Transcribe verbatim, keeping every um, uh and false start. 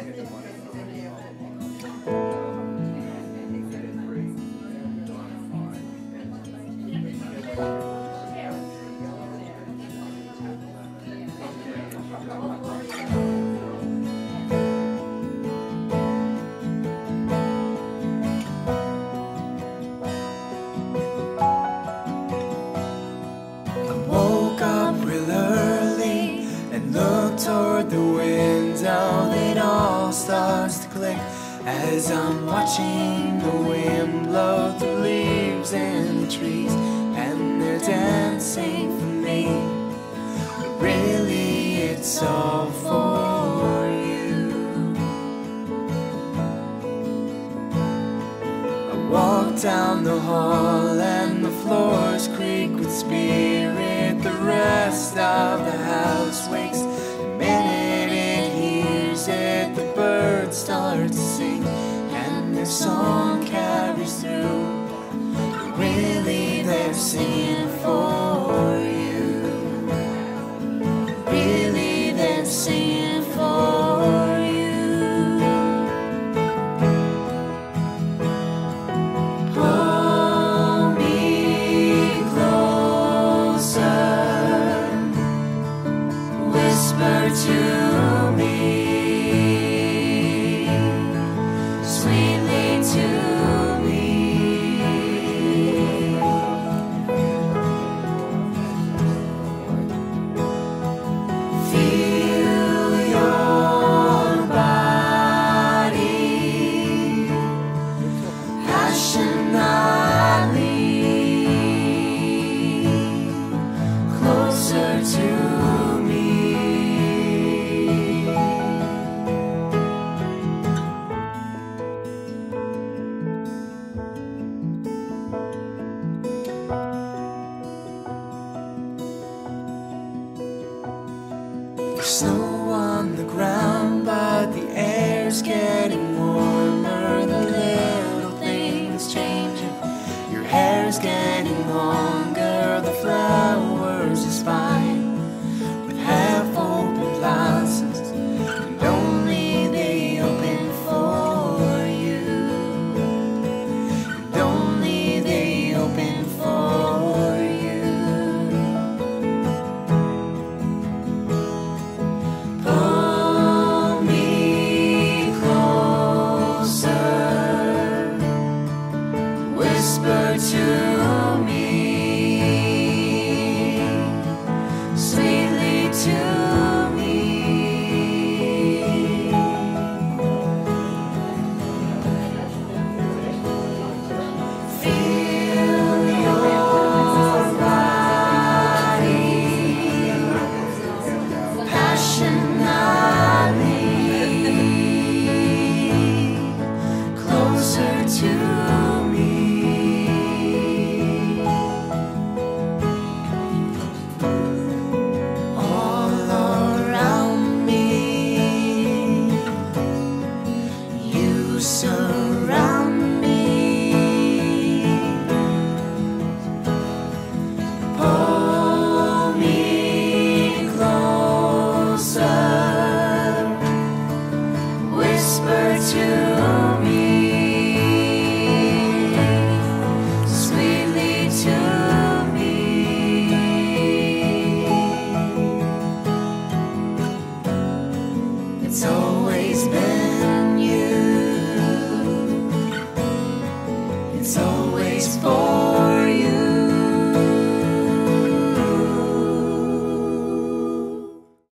As I'm watching the wind blow the leaves in the trees, and they're dancing for me, but really it's all for you. I walk down the hall and the floors creak with spirit. The rest of the house wakes the minute it hears it. The birds start to sing and their song carries through. But really they're singing for you. Really they're singing for you. Pull me closer, whisper to me, sweetly to me. Feel your body passionately closer to me. There's snow on the ground, but the air's getting warmer. The little things changing. Your hair's getting longer. The flowers are spine with half-open blossoms, and only they open for you. And only they open for you. Pull me closer, whisper to